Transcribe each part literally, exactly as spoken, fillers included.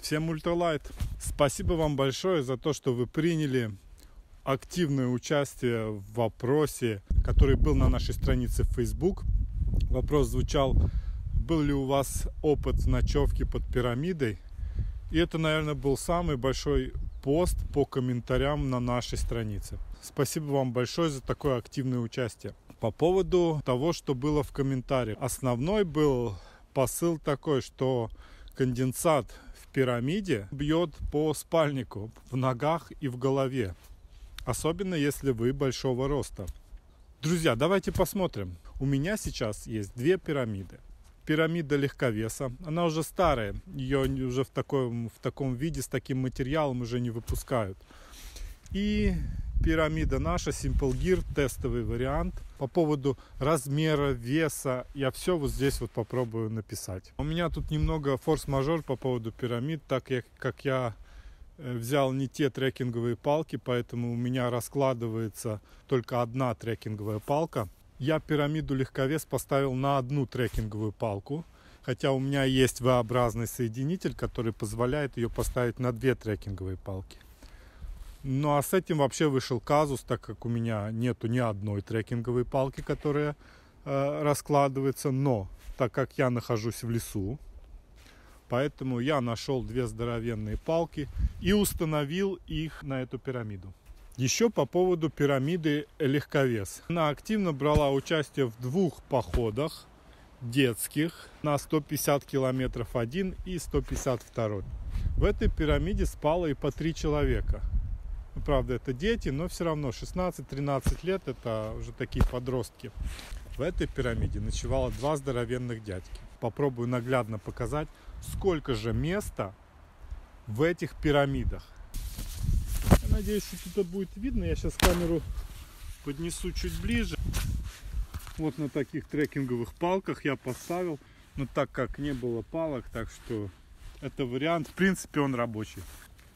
Всем ультралайт. Спасибо вам большое за то, что вы приняли активное участие в вопросе, который был на нашей странице в Facebook. Вопрос звучал: был ли у вас опыт ночевки под пирамидой? И это, наверное, был самый большой пост по комментариям на нашей странице. Спасибо вам большое за такое активное участие. По поводу того, что было в комментариях. Основной был посыл такой, что конденсат в пирамиде бьет по спальнику, в ногах и в голове. Особенно если вы большого роста. Друзья, давайте посмотрим. У меня сейчас есть две пирамиды. Пирамида легковеса. Она уже старая. Ее уже в таком, в таком виде, с таким материалом уже не выпускают. И пирамида наша, Simple Gear, тестовый вариант. По поводу размера, веса, я все вот здесь вот попробую написать. У меня тут немного форс-мажор по поводу пирамид, так как я взял не те трекинговые палки, поэтому у меня раскладывается только одна трекинговая палка. Я пирамиду легковес поставил на одну трекинговую палку, хотя у меня есть V-образный соединитель, который позволяет ее поставить на две трекинговые палки. Ну а с этим вообще вышел казус, так как у меня нету ни одной трекинговой палки, которая э, раскладывается, но так как я нахожусь в лесу, поэтому я нашел две здоровенные палки и установил их на эту пирамиду. Еще по поводу пирамиды легковес. Она активно брала участие в двух походах детских на сто пятьдесят километров один и сто пятьдесят второй. В этой пирамиде спало и по три человека. Ну, правда, это дети, но все равно шестнадцать-тринадцать лет, это уже такие подростки. В этой пирамиде ночевало два здоровенных дядьки. Попробую наглядно показать, сколько же места в этих пирамидах. Я надеюсь, что это будет видно. Я сейчас камеру поднесу чуть ближе. Вот на таких трекинговых палках я поставил. Но так как не было палок, так что это вариант. В принципе, он рабочий.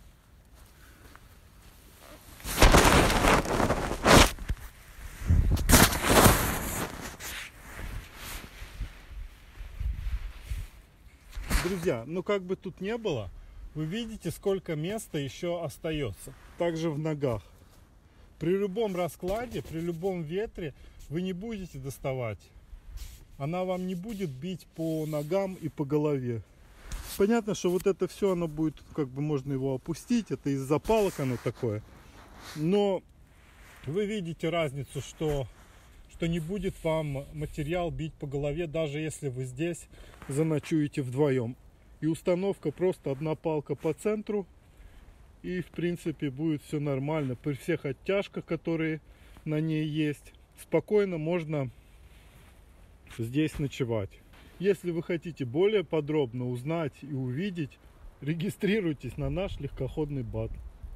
Друзья, ну как бы тут не было, вы видите, сколько места еще остается. Также в ногах. При любом раскладе, при любом ветре вы не будете доставать. Она вам не будет бить по ногам и по голове. Понятно, что вот это все, оно будет, как бы можно его опустить. Это из-за палок оно такое. Но вы видите разницу, что, что не будет вам материал бить по голове, даже если вы здесь заночуете вдвоем. И установка просто одна палка по центру, и в принципе будет все нормально. При всех оттяжках, которые на ней есть, спокойно можно здесь ночевать. Если вы хотите более подробно узнать и увидеть, регистрируйтесь на наш легкоходный бат.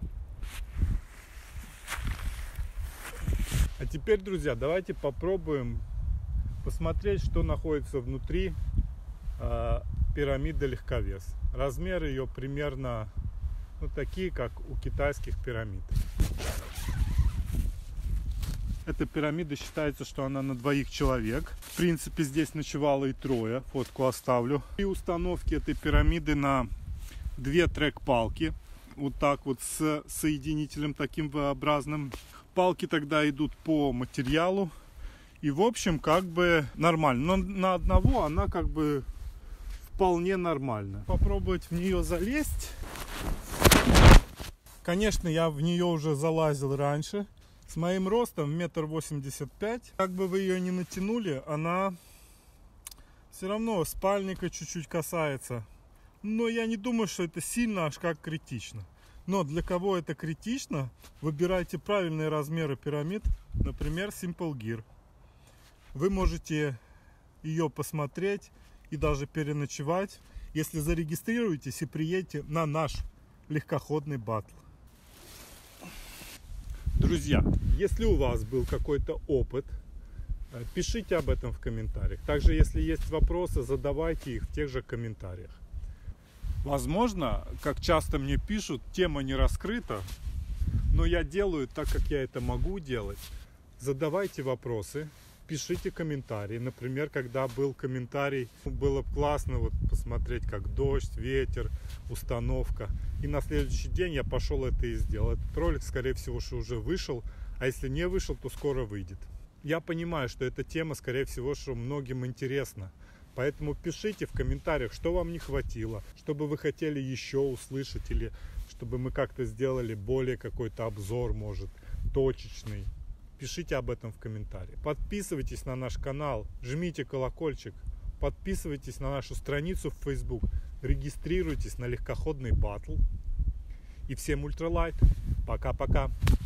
А теперь, друзья, давайте попробуем посмотреть, что находится внутри э, пирамиды легковес. Размеры ее примерно ну, такие, как у китайских пирамид. Эта пирамида считается, что она на двоих человек. В принципе, здесь ночевало и трое. Фотку оставлю. И установки этой пирамиды на две трек-палки. Вот так вот с соединителем таким V-образным. Палки тогда идут по материалу. И в общем, как бы нормально. Но на одного она как бы вполне нормально. Попробовать в нее залезть. Конечно, я в нее уже залазил раньше. С моим ростом метр восемьдесят пять. Как бы вы ее не натянули, она все равно спальника чуть-чуть касается. Но я не думаю, что это сильно аж как критично. Но для кого это критично, выбирайте правильные размеры пирамид. Например, Simple Gear. Вы можете ее посмотреть и даже переночевать, если зарегистрируетесь и приедете на наш легкоходный батл. Друзья, если у вас был какой-то опыт, пишите об этом в комментариях. Также, если есть вопросы, задавайте их в тех же комментариях. Возможно, как часто мне пишут, тема не раскрыта, но я делаю так, как я это могу делать. Задавайте вопросы, пишите комментарии. Например, когда был комментарий, было бы классно вот посмотреть, как дождь, ветер, установка. И на следующий день я пошел это и сделал. Этот ролик, скорее всего, что уже вышел, а если не вышел, то скоро выйдет. Я понимаю, что эта тема, скорее всего, что многим интересна. Поэтому пишите в комментариях, что вам не хватило, что бы вы хотели еще услышать, или чтобы мы как-то сделали более какой-то обзор, может, точечный. Пишите об этом в комментариях. Подписывайтесь на наш канал, жмите колокольчик, подписывайтесь на нашу страницу в Facebook, регистрируйтесь на легкоходный батл. И всем ультралайт. Пока-пока.